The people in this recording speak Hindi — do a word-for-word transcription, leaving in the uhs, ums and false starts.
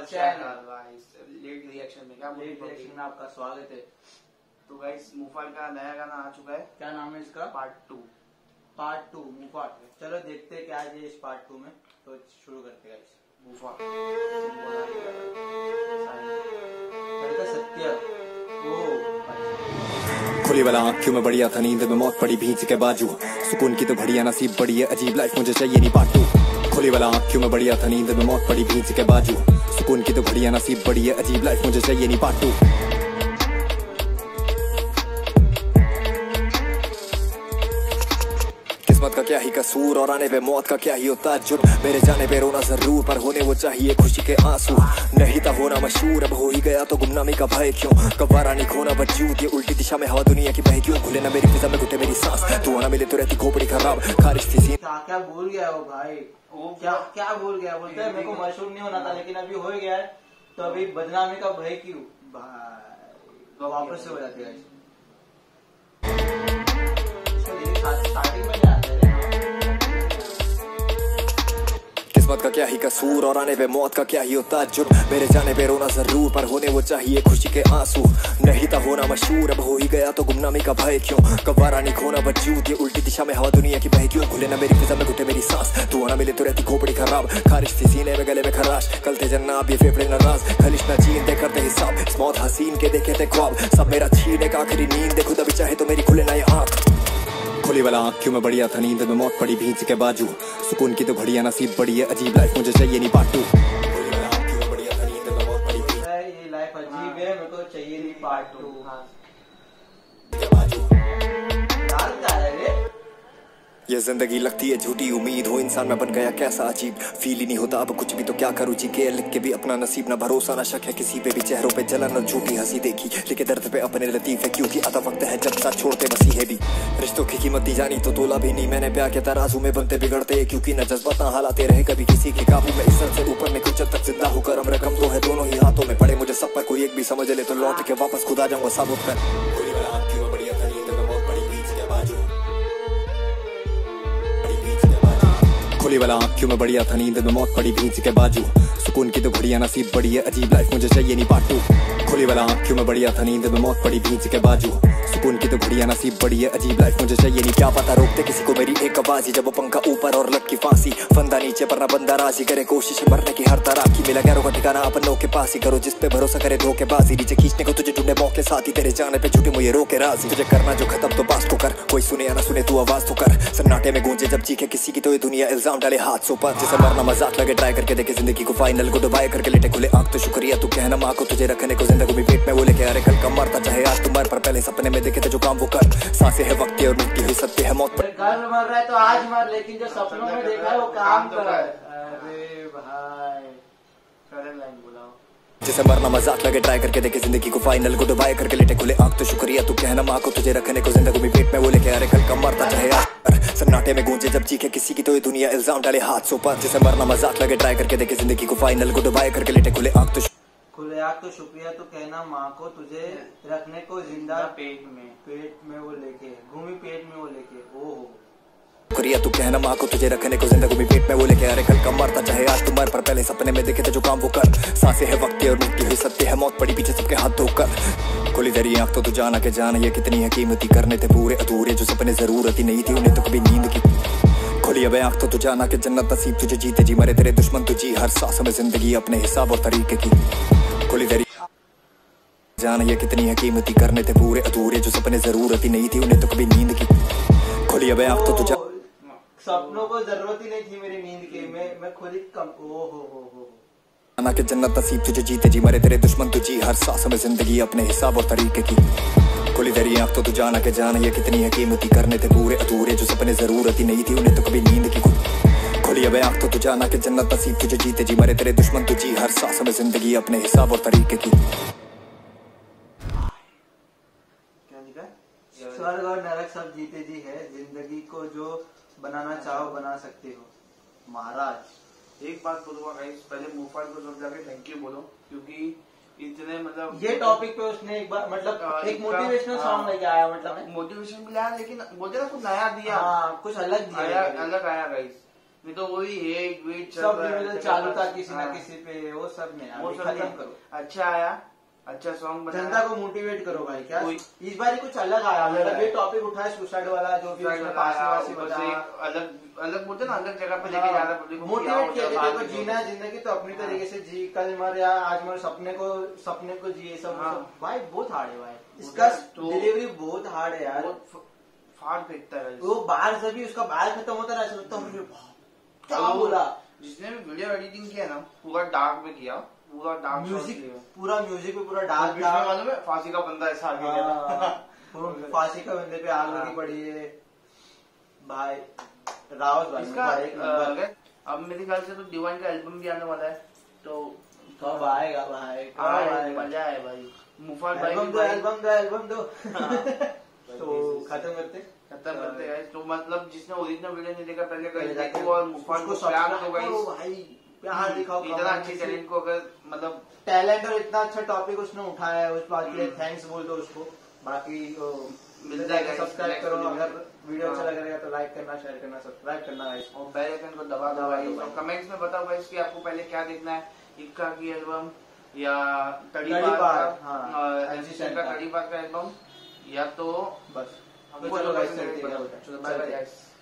चैनल लेट रिएक्शन में क्या लेट रिएक्शन में आपका स्वागत है। तो गाइस मुफाल का नया गाना आ चुका है। क्या नाम है इसका? Part two. पार्ट टू मुफाल। चलो देखते हैं क्या है इस पार्ट टू में। तो शुरू करते हैं मुफाल। सत्य खुली वाला आँखों में बढ़िया था नींद में मौत पड़ी भींच के बाजू। सुकून की तो बढ़िया नसीब बड़ी है अजीब लाइफ मुझे चाहिए नहीं पार्ट टू। खुली वाला आँखों में बढ़िया था नींद में मौत पड़ी भींच के बाजू। सुकून की तो बढ़िया नसीब बड़ी है अजीब लाइफ मुझे चाहिए नहीं पार्ट टू। किस्मत का क्या ही कसूर और आने पे मौत का क्या ही होता ताज्जुब। मेरे जाने पे रोना जरूर पर होने वो चाहिए खुशी के आंसू। नहीं था होना मशहूर अब हो ही गया तो गुमनामी का भय क्यों। कब्बारा नहीं खोना वजूद ये उल्टी दिशा में हवा दुनिया की बह क्यों। खुले ना मेरी फिजा में घुटे मेरी सांस तू ना मिले तो रहती खोपड़ी खराब खारिश थी सीन। क्या क्या भूल गया वो भाई। वो क्या क्या भूल गया। बोलते है मेरे को मशहूर नहीं होना था लेकिन अभी हो गया है तो अभी बदनामी का भय क्यों भाई। वापस से हो जाती है। स्टार्टिंग में किस्मत का क्या ही कसूर और आने पे मौत का क्या ही होता ताज्जुब। मेरे जाने पे रोना जरूर पर होने वो चाहिए खुशी के आंसू। नहीं था होना मशहूर अब हो ही गया तो गुमनामी का भय क्यों। कब्बारा नहीं खोना वजूद ये उल्टी दिशा में हवा दुनिया की बह क्यों। खुले ना मेरी फिजा में घुटे मेरी सांस तू ना मिले तो रहती खोपड़ी खराब खारिश थी सीने में गले में खराश कल थे जन्नाब ये फेफड़े नाराज खलिश ना चीन दे करते हिसाब मौत हसीन के देखे थे ख्वाब सब मेरा छीने का आखिरी नींद दे खुदा भी चाहे तो मेरी खुले ना ये आँख। खुली वाला आँखों में बढ़िया था नींद में मौत पड़ी भींच के बाजू। सुकून की तो बढ़िया नसीब बड़ी है अजीब लाइफ मुझे चाहिए नहीं पार्ट टू। खुली वाला आँखों में बढ़िया था नींद में मौत पड़ी भींच ये लाइफ अजीब है मेरे को चाहिए नहीं पार्ट टू। ये जिंदगी लगती है झूठी उम्मीद हो इंसान में बन गया कैसा अजीब फील ही नहीं होता अब कुछ भी तो क्या करूँ जी के लिख के भी अपना नसीब ना भरोसा ना शक है किसी पे भी चेहरों पे जलन और झूठी हंसी देखी लिखे दर्द पे अपने लतीफ है क्योंकि आता वक्त है जब साथ छोड़ते बसी है भी रिश्तों की कीमत दी जानी तो तोला भी नहीं मैंने प्यार के तराजू में बनते बिगड़ते क्योंकि न जज्बात ना हालाते रहे कभी किसी के काबू में इस से ऊपर में कुछ तक जिंदा होकर अब रकम तो है दोनों ही हाथों में पड़े मुझे सब पर कोई एक भी समझ ले तो लौट के वापस खुद आ जाऊंगा साबुत कर। खुली वाला आँखों में बढ़िया था नींद में मौत पड़ी भींच के बाजू। सुकून की तो बढ़िया नसीब बड़ी है अजीब लाइफ मुझे चाहिए नहीं पार्ट टू। खुली वाला आँखों में बढ़िया था नींद में मौत पड़ी भींच के बाजू। सुकून की तो बढ़िया नसीब बड़ी है अजीब लाइफ मुझे चाहिए नहीं क्या पता रोकते किसी को मेरी एक आवाज़ जब पंखा ऊपर और लग की फांसी फंदा नीचे पर ना बंदा राजी करे कोशिश मरने की हर तरह की मिला गैरों का ठिकाना अपनों के पास ही करो जिस पे भरोसा करे धोखेबाजी नीचे खींचने को तुझे ढूंढे मौके साथ ही तेरे जाने पे झूठे मुझे रोके राजी तुझे करना जो खत्म तो बात तो कर कोई सुने या ना सुने तू आवाज तो कर सन्नाटे में गूंजे जब चीखे किसी की तो ये दुनिया इल्जाम डाले हाथ सो पर जिसे मरना मजाक लगे ट्राई करके देखे जिंदगी को फाइनल को दबाए करके लेटे खुले आंख तो शुक्रिया तू कहना माँ को तुझे रखने को जिंदगी में पेट में वो लेके अरे कल कम मरता चाहे आज तुम मर पर पहले सपने में देखे थे जो काम वो कर सांसें है वक्त और मिट्टी हुई सत्य है मौत पर कल मर रहा है तो आज मर लेकिन जो सपनों में देखा है वो काम कर रहा है। अरे भाई करंट लाइन बुलाओ जिसे मरना मजाक लगे ट्राई करके देखे जिंदगी को फाइनल को दबाए करके लेटे खुले आंख तो शुक्रिया तू कहना माँ को तुझे रखने को जिंदगी में पेट में वो लेके अरे कल कम मरता चाहे आज सन्नाटे में गूंजे जब चीखे किसी की तो ये दुनिया इल्जाम डाले हाथ सो पर जिसे मरना मजाक लगे ट्राई करके देखे जिंदगी को फाइनल को दबाए करके लेटे खुले आंख तो खुले आग तो शुक्रिया तो कहना माँ को तुझे रखने को जिंदा पेट में पेट में वो लेके घूमी पेट में वो लेके ओ शुक्रिया तू कहना माँ को तुझे रखने को जिंदगी में पेट में वो लेके अरे कल कम मरता चाहे आज तुम मर पर पहले सपने में देखे थे जो काम वो कर सांसें है वक्त और मिट्टी हुई सत्य है मौत पड़ी पीछे सबके हाथ धोकर खुली तेरी आँख तो तू जाना के जाना ये कितनी है कीमती करने थे पूरे अधूरे जो सपने जरूरत ही नहीं थी उन्हें तो कभी नींद की खुली अब आँख तो तू जाना के जन्नत नसीब तुझे जीते जी मरे तेरे दुश्मन तुझी हर सांस में जिंदगी अपने हिसाब और तरीके की खुली तेरी जाना ये कितनी है कीमती करने थे पूरे अधूरे जो सपने जरूरत ही नहीं थी उन्हें तो कभी नींद की खुली अब आँख तो तू सपनों को जरूरत ही नहीं थी मेरी नींद की मैं मैं खुद ही कम ओ हो हो हो जाना के जन्नत नसीब तुझे जीते जी मरे तेरे दुश्मन तुझी हर सांस में जिंदगी अपने हिसाब और तरीके की खुली तेरी आँख तो तू जाना के जाना ये कितनी है कीमती करने थे पूरे अधूरे जो सपने जरूरत ही नहीं थी उन्हें तो कभी नींद की खुली अब आँख तो तू जाना के जन्नत नसीब तुझे जीते जी मरे तेरे दुश्मन तुझी हर सांस में जिंदगी अपने हिसाब और तरीके की स्वर्ग और नरक सब जीते जी है जिंदगी को जो बनाना चाहो बना सकते हो महाराज। एक बात बोलूंगा गाइस पहले मुफाल को सब जाके थैंक यू बोलो क्योंकि इतने मतलब ये टॉपिक पे उसने एक बार मतलब एक मोटिवेशनल सॉन्ग लेके आया मतलब मोटिवेशन भी लाया लेकिन मुझे ना कुछ नया दिया हाँ, कुछ अलग दिया अलग आया गाइस नहीं तो वही हेट वेट सब लेवल चालू था किसी ना किसी पे, वो सब नहीं, वो अभी सब खत्म करो। अच्छा आया, अच्छा सॉन्ग बनाया, जनता को मोटिवेट करो भाई। क्या कोई- इस बार ही कुछ अलग आया, अलग मतलब आया। ये टॉपिक उठाया सुसाइड वाला जो भी उसमें पास आया, वासी ऊपर से बता, एक अलग अलग बोलते ना अलग जगह पे लेके जा रहा है पब्लिक को, मोटिवेट किया कि बाहर देखो निकलो। जीना है जिंदगी तो अपनी तरीके से जी, कल मर या आज मर, सपने को सपने को जिए, सब हाँ। सब- भाई बहुत हार्ड है भाई, इसका तो- डिलीवरी बहुत हार्ड है यार। बहुत फ- फाड़ फेंकता है वो बाहर से भी उसका बाल खत्म होता रहा, ऐसा लगता है अरे बाप, क्या और वो बोला। जिसने भी वीडियो एडिटिंग किया ना पूरा डार्क में किया, पूरा डार्क म्यूजिक पूरा म्यूजिक पे पूरा डार्क बीच में मालूम है फांसी का बंदा ऐसा आगे गया था। हाँ, फांसी का बंदे पे आग लगी पड़ी है भाई। रावत भाई इसका बड़ा एक नंबर। अगर अब मेरे ख्याल से तो डिवाइन का एल्बम भी आने वाला है, तो कब आएगा भाई, कब आए, आएगा? मजा है भाई। मुफाल भाई एल्बम भी दो, भाई- एल्बम दो, एल्बम दो। हाँ। तो खत्म करते खत्म करते हैं तो मतलब जिसने ओरिजिनल वीडियो नहीं देखा पहले पहले कहीं जाके देखो और मुफाल को उसको प्यार सब्सक्राइब दो करो गाइस। भाई, प्यार दिखाओ। इतना अच्छे टैलेंट को अगर मतलब टैलेंट और इतना अच्छा टॉपिक उसने उठाया है, उस बात के लिए थैंक्स बोल दो उसको। बाकी मिलता है guys, सब्सक्राइब next करो, video में। अगर वीडियो अच्छा हाँ। लग रहेगा तो लाइक करना, शेयर करना, सब्सक्राइब करना गाइस। और बेल आइकन को दबा दो दबा भाई। दो और भाई। कमेंट्स में बताओ गाइस कि आपको पहले क्या देखना है, इक्का की एल्बम या तड़ी तड़ी पार पार, का, हाँ, और एमसी एमसी का का। तड़ी पार का एल्बम, या तो बस हमको चलो जो guys, पसंद है चलते हैं। बताओ। चलो बाय बाय गाइस।